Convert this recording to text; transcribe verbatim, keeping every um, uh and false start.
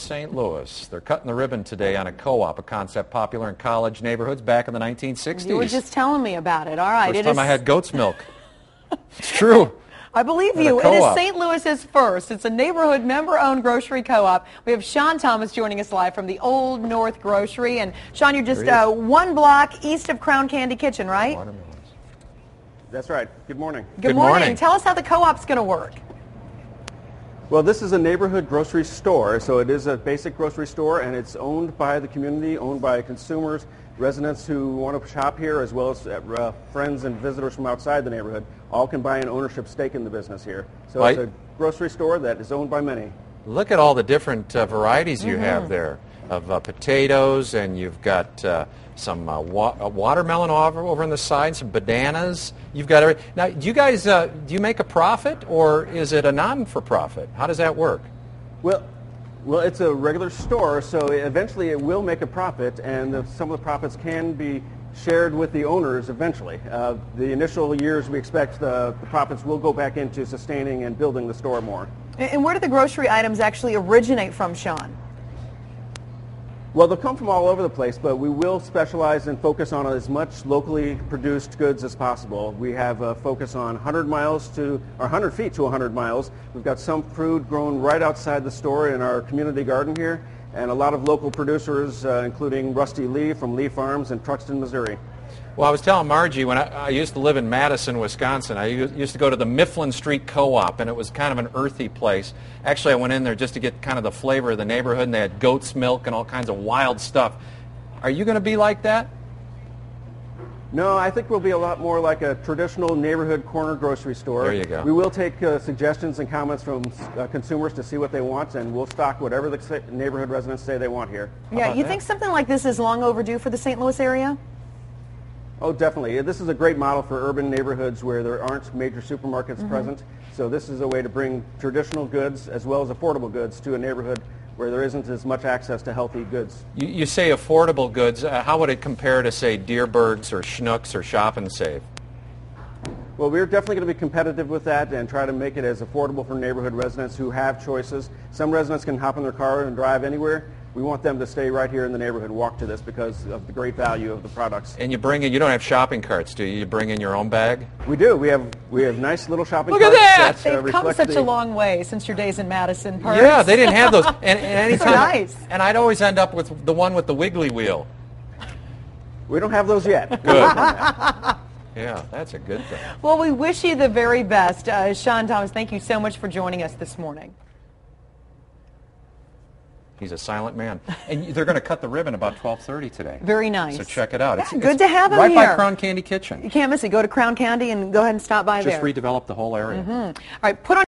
Saint Louis. They're cutting the ribbon today on a co-op, a concept popular in college neighborhoods back in the nineteen sixties. You were just telling me about it. All right. First it time is... I had goat's milk. It's true. I believe you. It is Saint Louis's first. It's a neighborhood member-owned grocery co-op. We have Sean Thomas joining us live from the Old North Grocery. And Sean, you're just uh, one block east of Crown Candy Kitchen, right? That's right. Good morning. Good, Good morning. morning. Tell us how the co-op's going to work. Well, this is a neighborhood grocery store, so it is a basic grocery store, and it's owned by the community, owned by consumers, residents who want to shop here, as well as uh, friends and visitors from outside the neighborhood. All can buy an ownership stake in the business here. So Right. it's a grocery store that is owned by many. Look at all the different uh, varieties you Mm-hmm. have there of uh, potatoes, and you've got uh, some uh, wa uh, watermelon over, over on the side, some bananas. You've got every. Now, do you guys uh, do you make a profit, or is it a non-for-profit? How does that work? Well, well, it's a regular store, so eventually it will make a profit, and the, some of the profits can be shared with the owners eventually. Uh, the initial years, we expect the, the profits will go back into sustaining and building the store more. And and where do the grocery items actually originate from, Sean? Well, they'll come from all over the place, but we will specialize and focus on as much locally produced goods as possible. We have a focus on one hundred miles to, or one hundred feet to one hundred miles. We've got some fruit grown right outside the store in our community garden here, and a lot of local producers, uh, including Rusty Lee from Lee Farms in Truxton, Missouri. Well, I was telling Margie, when I, I used to live in Madison, Wisconsin, I u- used to go to the Mifflin Street Co-op, and it was kind of an earthy place. Actually, I went in there just to get kind of the flavor of the neighborhood, and they had goat's milk and all kinds of wild stuff. Are you going to be like that? No, I think we'll be a lot more like a traditional neighborhood corner grocery store. There you go. We will take uh, suggestions and comments from uh, consumers to see what they want, and we'll stock whatever the neighborhood residents say they want here. Yeah, you that? think something like this is long overdue for the Saint Louis area? Oh, definitely. This is a great model for urban neighborhoods where there aren't major supermarkets Mm-hmm. present. So this is a way to bring traditional goods as well as affordable goods to a neighborhood where there isn't as much access to healthy goods. You, you say affordable goods. Uh, how would it compare to, say, Deerbergs or Schnucks or Shop and Save? Well, we're definitely going to be competitive with that and try to make it as affordable for neighborhood residents who have choices. Some residents can hop in their car and drive anywhere. We want them to stay right here in the neighborhood, walk to this because of the great value of the products. And you bring in, you don't have shopping carts, do you? You bring in your own bag? We do. We have we have nice little shopping Look at carts. that! that, uh, They've come reflect such the- a long way since your days in Madison. Perks. Yeah, they didn't have those. And, and anytime, nice. And I'd always end up with the one with the wiggly wheel. We don't have those yet. Good. Yeah, that's a good thing. Well, we wish you the very best. Uh, Sean Thomas, thank you so much for joining us this morning. He's a silent man. And they're going to cut the ribbon about twelve thirty today. Very nice. So check it out. Yeah, good to have him right here. by Crown Candy Kitchen. You can't miss it. Go to Crown Candy and go ahead and stop by Just there. redevelop the whole area. All right, put on